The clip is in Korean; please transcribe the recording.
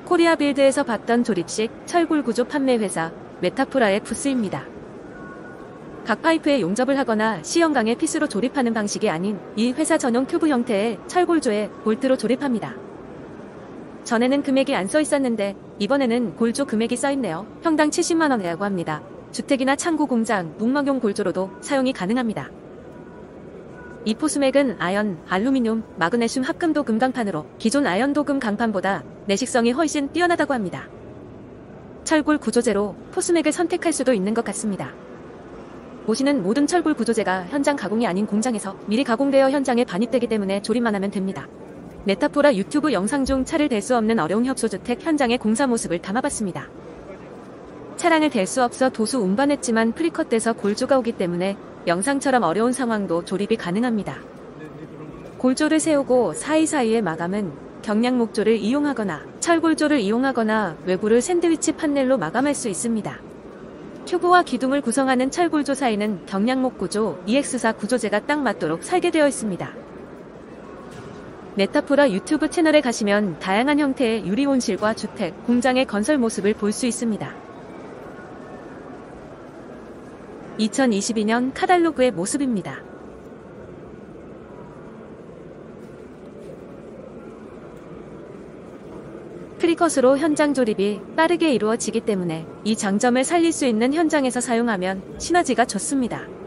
코리아빌드에서 봤던 조립식 철골 구조 판매 회사 메타포라의 부스입니다. 각 파이프에 용접을 하거나 C형강의 피스로 조립하는 방식이 아닌 이 회사 전용 튜브 형태의 철골조에 볼트로 조립합니다. 전에는 금액이 안 써 있었는데 이번에는 골조 금액이 써 있네요. 평당 70만원이라고 합니다. 주택이나 창고 공장, 농막용 골조로도 사용이 가능합니다. 이 포스맥은 아연, 알루미늄, 마그네슘 합금 도금 강판으로 기존 아연 도금 강판보다 내식성이 훨씬 뛰어나다고 합니다. 철골 구조재로 포스맥을 선택할 수도 있는 것 같습니다. 보시는 모든 철골 구조재가 현장 가공이 아닌 공장에서 미리 가공되어 현장에 반입되기 때문에 조립만 하면 됩니다. 메타포라 유튜브 영상 중 차를 댈 수 없는 어려운 협소주택 현장의 공사 모습을 담아봤습니다. 차량을 댈 수 없어 도수 운반했지만 프리컷돼서 골조가 오기 때문에 영상처럼 어려운 상황도 조립이 가능합니다. 골조를 세우고 사이사이의 마감은 경량목조를 이용하거나 철골조를 이용하거나 외부를 샌드위치 판넬로 마감할 수 있습니다. 튜브와 기둥을 구성하는 철골조 사이는 경량목 구조 EX4 구조재가 딱 맞도록 설계되어 있습니다. 메타포라 유튜브 채널에 가시면 다양한 형태의 유리온실과 주택, 공장의 건설 모습을 볼 수 있습니다. 2022년 카탈로그의 모습입니다. 프리컷으로 현장 조립이 빠르게 이루어지기 때문에 이 장점을 살릴 수 있는 현장에서 사용하면 시너지가 좋습니다.